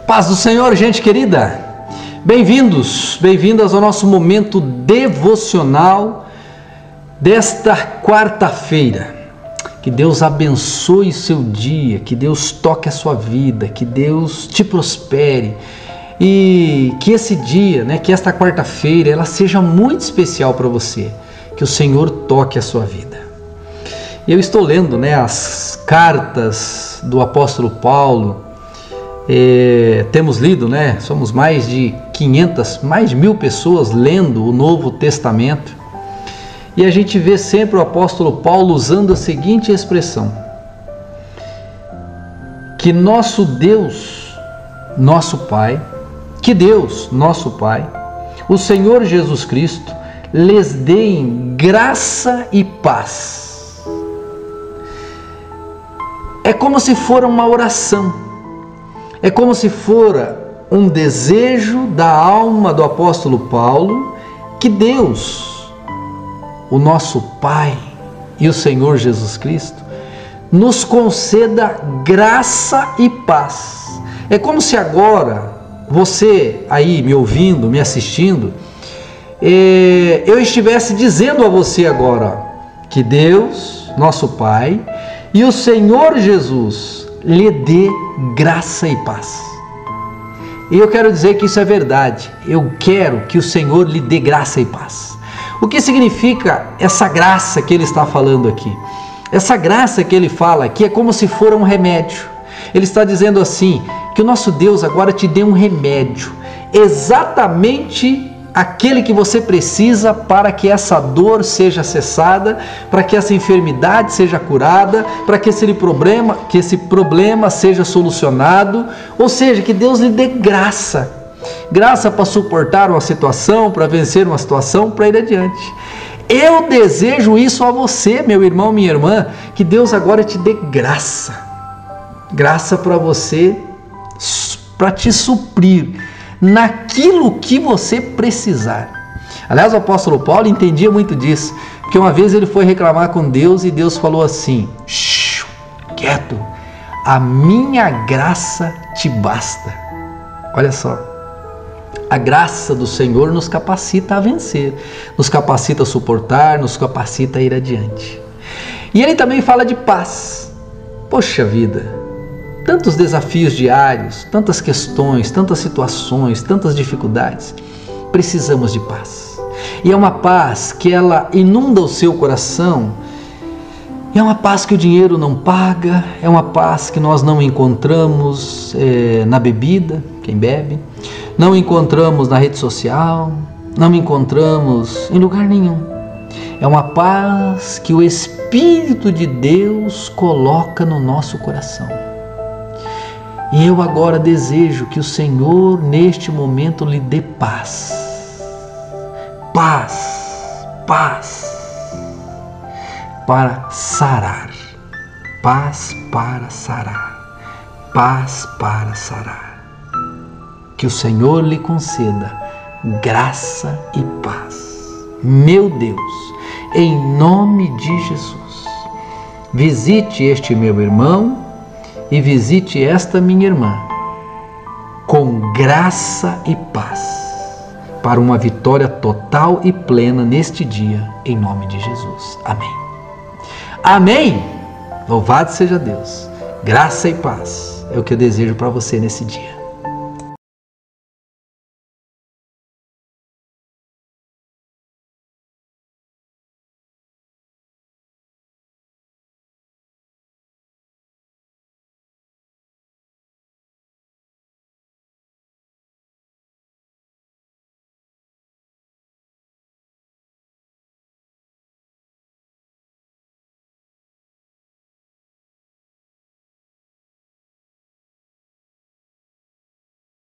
Paz do Senhor, gente querida. Bem-vindos, bem-vindas ao nosso momento devocional desta quarta-feira. Que Deus abençoe o seu dia, que Deus toque a sua vida, que Deus te prospere e que esse dia, que esta quarta-feira, ela seja muito especial para você, que o Senhor toque a sua vida. Eu estou lendo, as cartas do apóstolo Paulo. Temos lido, somos mais de 500, mais de 1000 pessoas lendo o Novo Testamento, e a gente vê sempre o apóstolo Paulo usando a seguinte expressão: que nosso Deus, nosso Pai, o Senhor Jesus Cristo, lhes deem graça e paz. É como se for uma oração. É como se fora um desejo da alma do apóstolo Paulo que Deus, o nosso Pai e o Senhor Jesus Cristo, nos conceda graça e paz. É como se agora, você aí me ouvindo, me assistindo, eu estivesse dizendo a você agora que Deus, nosso Pai, e o Senhor Jesus lhe dê graça e paz. E eu quero dizer que isso é verdade. Eu quero que o Senhor lhe dê graça e paz. O que significa essa graça que ele está falando aqui? Essa graça que ele fala aqui é como se for um remédio. Ele está dizendo assim, que o nosso Deus agora te dê um remédio, exatamente aquele que você precisa para que essa dor seja cessada, para que essa enfermidade seja curada, para que esse problema seja solucionado, ou seja, que Deus lhe dê graça para suportar uma situação, para vencer uma situação, para ir adiante. Eu desejo isso a você, meu irmão, minha irmã, que Deus agora te dê graça para você, para te suprir naquilo que você precisar. Aliás, o apóstolo Paulo entendia muito disso, porque uma vez ele foi reclamar com Deus e Deus falou assim: quieto, a minha graça te basta. Olha só, a graça do Senhor nos capacita a vencer, nos capacita a suportar, nos capacita a ir adiante. E ele também fala de paz. Poxa vida, tantos desafios diários, tantas questões, tantas situações, tantas dificuldades. Precisamos de paz. E é uma paz que ela inunda o seu coração. É uma paz que o dinheiro não paga. É uma paz que nós não encontramos na bebida, quem bebe. Não encontramos na rede social. Não encontramos em lugar nenhum. É uma paz que o Espírito de Deus coloca no nosso coração. E eu agora desejo que o Senhor, neste momento, lhe dê paz. Paz para sarar. Paz para sarar. Paz para sarar. Que o Senhor lhe conceda graça e paz. Meu Deus, em nome de Jesus, visite este meu irmão e visite esta minha irmã com graça e paz para uma vitória total e plena neste dia, em nome de Jesus. Amém. Amém. Louvado seja Deus. Graça e paz é o que eu desejo para você nesse dia.